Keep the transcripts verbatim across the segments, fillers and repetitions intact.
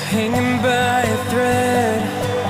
hanging by a thread,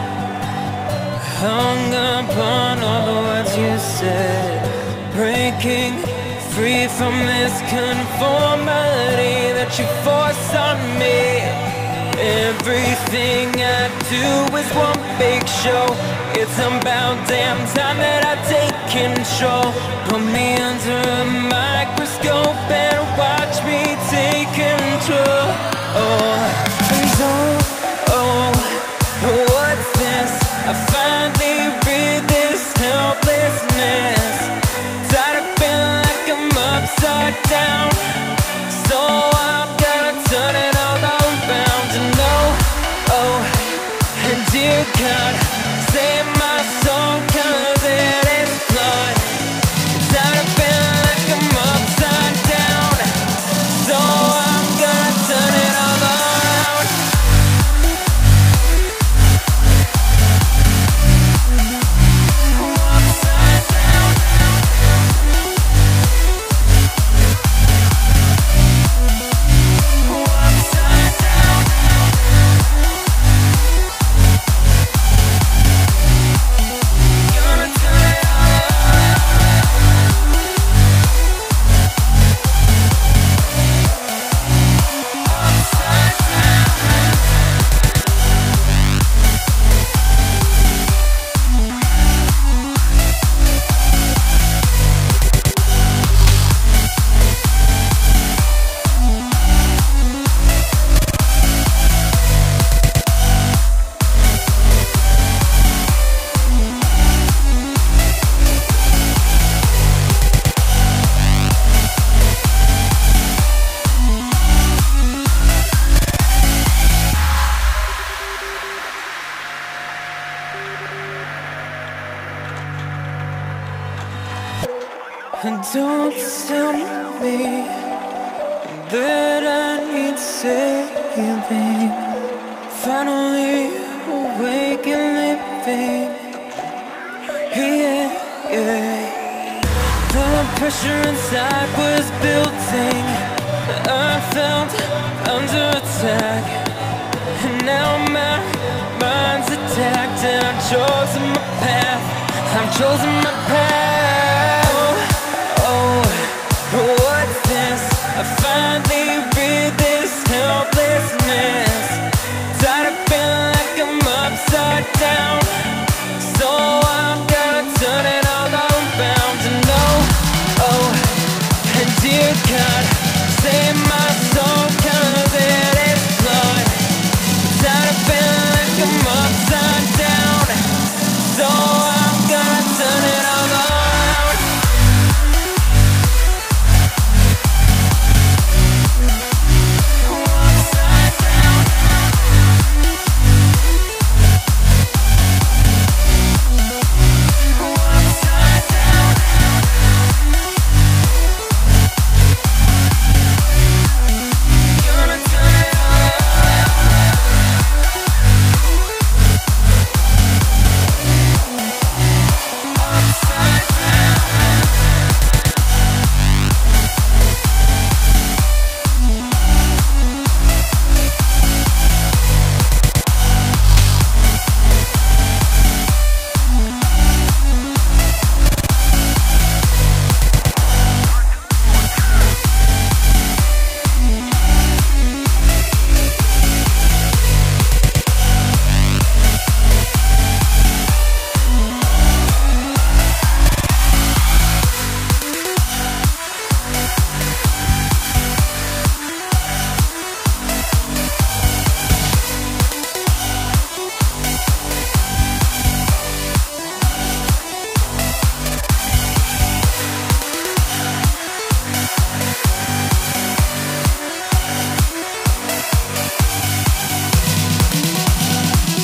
hung upon all the words you said, breaking free from this conformity that you force on me. Everything I do is one big show. It's about damn time that I take control. Put me under a microscope and watch me take control. Oh, and oh, oh, what's this? I finally read this helplessness. Tired of feeling like I'm upside down, so I'm gonna turn it all around. And oh, oh, and dear God, save my soul, cause it is flawed. Tired of feeling like I'm upside down, so I'm gonna turn it all around. Upside down. Upside down. Gonna turn it all around. Upside down. And don't tell me that I need saving. Finally awake and living. Yeah, yeah. The pressure inside was building. I felt under attack, and now my mind's attacked. And I've chosen my path. I've chosen my path.